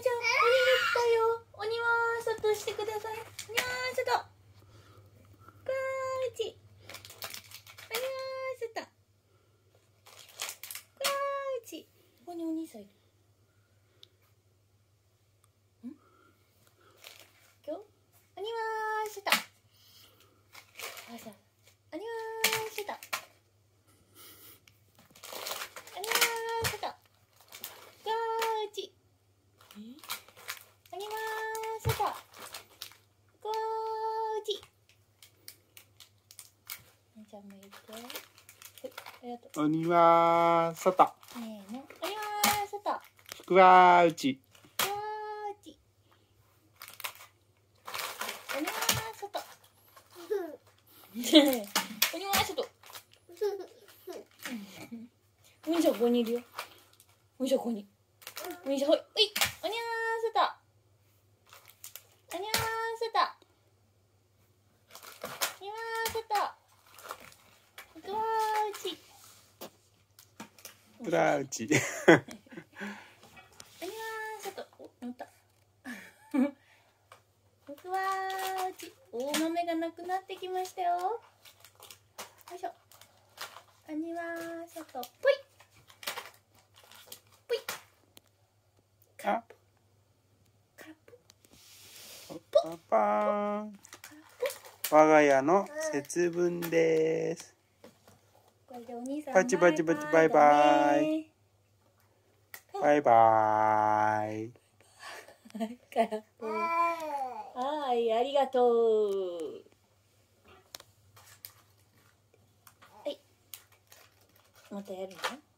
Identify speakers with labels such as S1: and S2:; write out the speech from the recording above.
S1: ちゃん、鬼が来たよ。鬼は外してください。鬼は外。こっち。鬼は外。こっち。ここにお兄さんいる。今日鬼は外。あ、さ。鬼は外。鬼は外。こっち。鬼は外。こっち。姉ちゃんも言って。はい、ありがとう。
S2: 鬼は外。
S1: ねえの。鬼は外。
S2: 福は内。
S1: こっち。鬼は外。鬼は外。お兄ちゃんここにいるよ。お兄ちゃんここに。お兄ちゃんほい。おい。鬼は外。鬼は外。鬼は外。僕は内。
S2: 福は内。
S1: 鬼は外。お、乗った。僕は内。大豆がなくなってきましたよ。よいしょ。鬼は外。ぽい。ぽい。カップ。カップ。
S2: パパーン。我が家の節分です。
S1: これでお兄さん
S2: パチパチパチバイバイ。バイバイ。
S1: 空っぽ。はい、ありがとう。はい。またやるの？